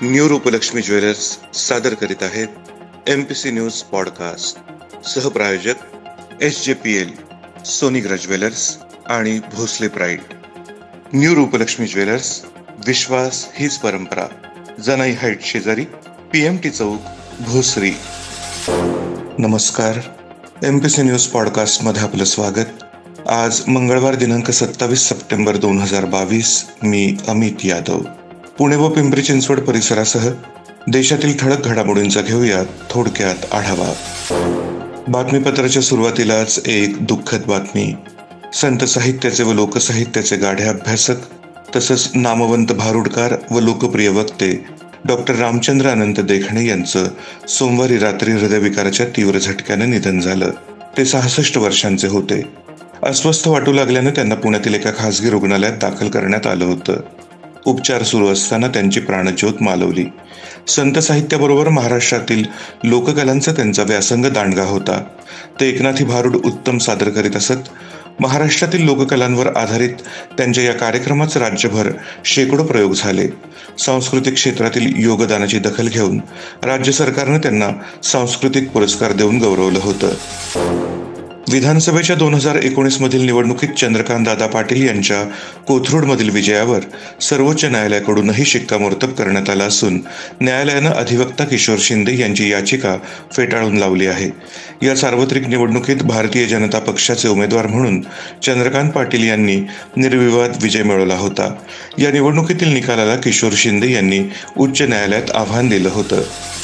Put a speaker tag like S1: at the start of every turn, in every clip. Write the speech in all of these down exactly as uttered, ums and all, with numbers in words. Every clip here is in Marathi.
S1: न्यू रूपलक्ष्मी ज्वेलर्स सादर करीत आहेत M P C news podcast. सहप्रायोजक S J P L, Sonigra jewellers आणि Bhosale pride. New Rupalakshmi jewellers, विश्वास हीच परंपरा. जनाई हाईट शेजारी, P M T Chowk, Bhosari. नमस्कार, एम पी सी न्यूज पॉडकास्टमध्ये आपलं स्वागत. आज मंगळवार दिनांक सत्तावीस सप्टेंबर दोन हजार बावीस. मी अमित यादव. पुणे व पिंपरी चिंचवड परिसरासह देशातील ठळक घडामोडींचा घेऊया थोडक्यात आढावा. बातमीपत्राच्या सुरुवातीलाच एक दुःखद बातमी. संत साहित्याचे व लोकसाहित्याचे गाढे अभ्यासक तसंच नामवंत भारुडकार व लोकप्रिय वक्ते डॉक्टर रामचंद्र अनंत देखणे यांचं सोमवारी रात्री हृदयविकाराच्या तीव्र झटक्याने निधन झालं. ते सहासष्ट वर्षांचे होते. अस्वस्थ वाटू लागल्यानं त्यांना पुण्यातील एका खासगी रुग्णालयात दाखल करण्यात आलं होतं. उपचार सुरू असताना त्यांची प्राणज्योत मालवली. संत साहित्याबरोबर महाराष्ट्रातील लोककलांचा त्यांचा व्यासंग दांडगा होता. ते एकनाथी भारुड उत्तम सादर करीत असत. महाराष्ट्रातील लोककलांवर आधारित त्यांच्या या कार्यक्रमाचे राज्यभर शेकडो प्रयोग झाले. सांस्कृतिक क्षेत्रातील योगदानाची दखल घेऊन राज्य सरकारने त्यांना सांस्कृतिक पुरस्कार देऊन गौरवलं होतं. विधानसभेच्या दोन हजार एकोणीस मधील निवडणुकीत चंद्रकांत दादा पाटील यांच्या कोथरूडमधील विजयावर सर्वोच्च न्यायालयाकडूनही शिक्कामोर्तब करण्यात आला असून न्यायालयानं अधिवक्ता किशोर शिंदे यांची याचिका फेटाळून लावली आहे. या सार्वत्रिक निवडणुकीत भारतीय जनता पक्षाचे उमेदवार म्हणून चंद्रकांत पाटील यांनी निर्विवाद विजय मिळवला होता. या निवडणुकीतील निकालाला किशोर शिंदे यांनी उच्च न्यायालयात आव्हान दिलं होतं.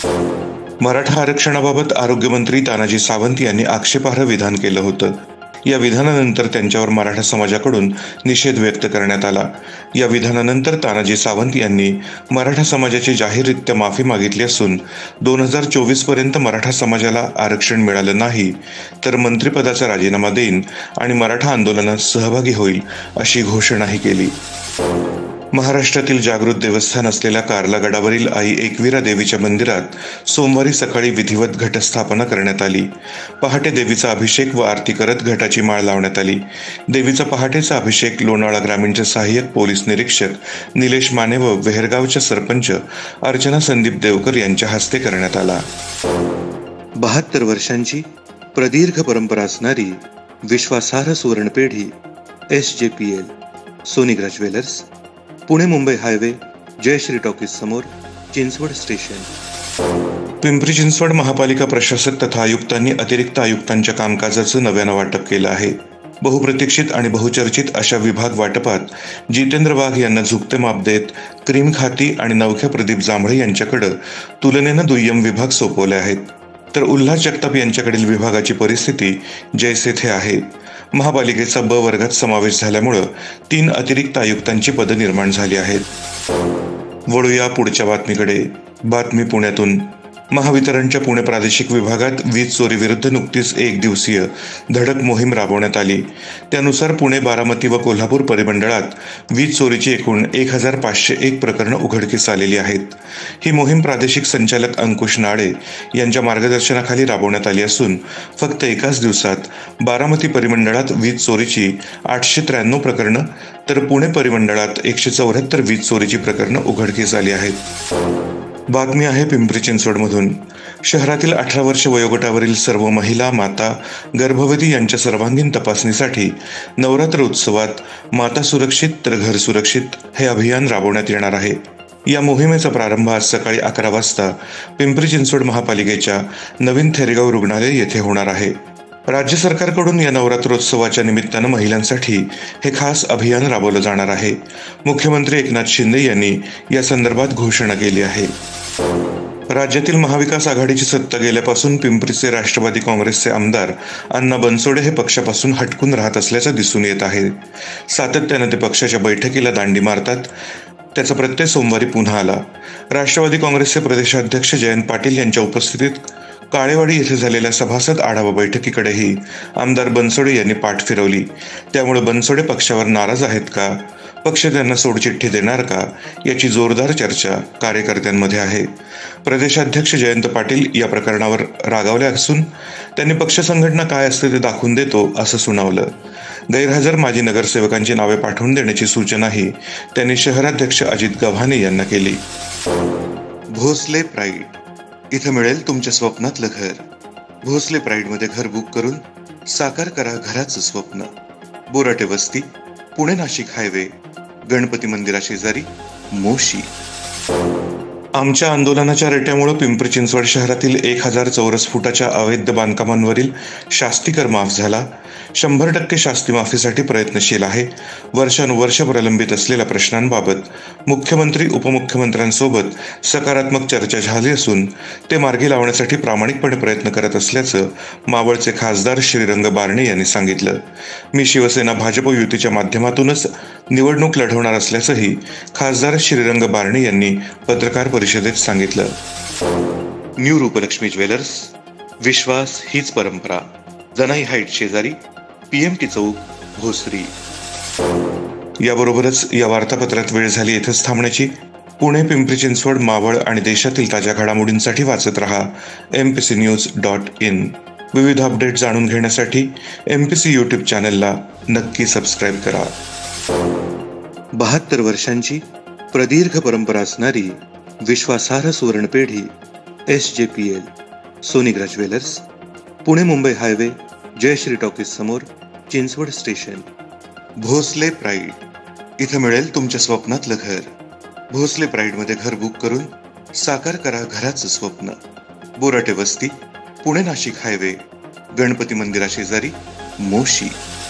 S1: मराठा आरक्षणाबाबत आरोग्यमंत्री तानाजी सावंत यांनी आक्षेपार्ह विधान केलं होतं. या विधानानंतर त्यांच्यावर मराठा समाजाकडून निषेध व्यक्त करण्यात आला. या विधानानंतर तानाजी सावंत यांनी मराठा समाजाची जाहीररित्या माफी मागितली असून दोन हजार चोवीस पर्यंत मराठा समाजाला आरक्षण मिळालं नाही तर मंत्रिपदाचा राजीनामा देईन आणि मराठा आंदोलनात सहभागी होईल अशी घोषणाही केली. महाराष्ट्रातील जागृत देवस्थान असलेल्या कार्ला गडावरील आई एकविरा देवीच्या मंदिरात सोमवारी सकाळी विधिवत घटस्थापना करण्यात आली. पहाटे देवीचा अभिषेक व आरती करत घटाची माळ लावण्यात आली. देवीचा पहाटेचा अभिषेक लोणावळा ग्रामीणचे सहाय्यक पोलीस निरीक्षक निलेश माने व वेहरगावच्या सरपंच अर्चना संदीप देवकर यांच्या हस्ते करण्यात आला. बहात्तर वर्षांची प्रदीर्घ परंपरा असणारी विश्वासार्ह सुवर्णपेढी S J P L, Sonigra jewellers, Pune Mumbai highway, Jayashree talkies समोर, चिंचवड स्टेशन. पिंपरी चिंचवड महापालिका प्रशासक तथा आयुक्तांनी अतिरिक्त आयुक्तांच्या कामकाजाचं नव्यानं वाटप केलं आहे. बहुप्रतीक्षित आणि बहुचर्चित अशा विभाग वाटपात जितेंद्र वाघ यांना झुकते माप देत क्रीम खाती आणि नवख्या प्रदीप जांभळे यांच्याकडे तुलनेनं दुय्यम विभाग सोपवले आहेत. तर उल्हास जगताप यांच्याकडील विभागाची परिस्थिती जैसे थे आहे. महापालिकेचा ब वर्गात समावेश झाल्यामुळं तीन अतिरिक्त आयुक्तांची पदं निर्माण झाली आहेत. वळूया पुढच्या बातमीकडे. बातमी पुण्यातून. महावितरणच्या पुणे प्रादेशिक विभागात वीज चोरी विरुद्ध नुकतीच एक दिवसीय धडक मोहीम राबवण्यात आली. त्यानुसार पुणे, बारामती व कोल्हापूर परिमंडळात वीज चोरीची एकूण एक हजार पाचशे एक प्रकरणं उघडकीस आलेली आहेत. ही मोहीम प्रादेशिक संचालक अंकुश नाळे यांच्या मार्गदर्शनाखाली राबवण्यात आली असून फक्त एकाच दिवसात बारामती परिमंडळात वीज चोरीची आठशे त्र्याण्णव प्रकरणं तर पुणे परिमंडळात एकशे चौऱ्याहत्तर वीज चोरीची प्रकरणं उघडकीस आली आहेत. बातमी आहे पिंपरी चिंचवडमधून. शहरातील अठरा वर्ष वयोगटावरील सर्व महिला, माता, गर्भवती यांच्या सर्वांगीण तपासणीसाठी नवरात्र उत्सवात माता सुरक्षित तर घर सुरक्षित हे अभियान राबवण्यात येणार आहे. या मोहिमेचा प्रारंभ आज सकाळी अकरा वाजता पिंपरी चिंचवड महापालिकेच्या नवीन थेरगाव रुग्णालय येथे होणार आहे. राज्य सरकारकडून या नवरात्रोत्सवाच्या निमित्तानं महिलांसाठी हे खास अभियान राबवलं जाणार आहे. मुख्यमंत्री एकनाथ शिंदे यांनी या संदर्भात घोषणा केली आहे. राज्यातील महाविकास आघाडीची सत्ता गेल्यापासून पिंपरीचे राष्ट्रवादी काँग्रेसचे आमदार अण्णा बनसोडे हे पक्षापासून हटकून राहत असल्याचं दिसून येत आहे. सातत्यानं ते पक्षाच्या बैठकीला दांडी मारतात. त्याचा प्रत्यय सोमवारी पुन्हा आला. राष्ट्रवादी काँग्रेसचे प्रदेशाध्यक्ष जयंत पाटील यांच्या उपस्थितीत काळेवाडी येथे झालेल्या सभासद आढावा बैठकीकडेही आमदार बनसोडे यांनी पाठ फिरवली. त्यामुळे बनसोडे पक्षावर नाराज आहेत का, पक्ष त्यांना सोडचिठ्ठी देणार का, याची जोरदार चर्चा कार्यकर्त्यांमध्ये आहे. प्रदेशाध्यक्ष जयंत पाटील या प्रकरणावर रागावले असून त्यांनी पक्ष संघटना काय असते ते दाखवून देतो असं सुनावलं. गैरहजर माजी नगरसेवकांची नावे पाठवून देण्याची सूचनाही त्यांनी शहराध्यक्ष अजित गव्हाणे यांना केली. भोसले प्राईड इथं मिळेल तुमच्या स्वप्नातलं घर. भोसले प्राईडमध्ये घर बुक करून साकार करा घराचं स्वप्न. बोराटे वस्ती, पुणे नाशिक हायवे, गणपती मंदिरा शेजारी, मोशी. आमच्या आंदोलनाच्या रेट्यामुळे पिंपरी चिंचवड शहरातील एक हजार चौरस फुटाच्या अवैध बांधकामांवरील शास्तीकर माफ झाला. शंभर टक्के शास्ती माफीसाठी प्रयत्नशील आहे. वर्षानुवर्ष प्रलंबित असलेल्या प्रश्नांबाबत मुख्यमंत्री उपमुख्यमंत्र्यांसोबत सकारात्मक चर्चा झाली असून ते मार्गी लावण्यासाठी प्रामाणिकपणे प्रयत्न करत असल्याचं मावळचे खासदार श्रीरंग बारणे यांनी सांगितलं. मी शिवसेना भाजप युतीच्या माध्यमातूनच निवडणूक लढवणार असल्याचंही खासदार श्रीरंग बारणे यांनी पत्रकार परिषदेत सांगितलं. न्यू रूपलक्ष्मी ज्वेलर्स, विश्वास हीच परंपरा, जनाई हाईट शेजारी, पीएमटी चौक, भोसरी. याबरोबरच या वार्तापत्रात वेळ झाली इथंच थांबण्याची. पुणे, पिंपरी चिंचवड, मावळ आणि देशातील ताज्या घडामोडींसाठी वाचत रहा M P C news dot in. विविध अपडेट जाणून घेण्यासाठी एम पी सी यूट्यूब चॅनलला नक्की सबस्क्राईब करा. बहात्तर वर्षांची प्रदीर्घ परंपरा असणारी विश्वासार्ह सुवर्णपेढी S J P L, Sonigra jewellers, Pune Mumbai highway, Jayashree talkies समोर, चिंचवड स्टेशन. भोसले प्राईड इथं मिळेल तुमच्या स्वप्नातलं घर. भोसले प्राईडमध्ये घर बुक करून साकार करा घराचं स्वप्न. बोराटे वस्ती, पुणे नाशिक हायवे, गणपती मंदिरा शेजारी, मोशी.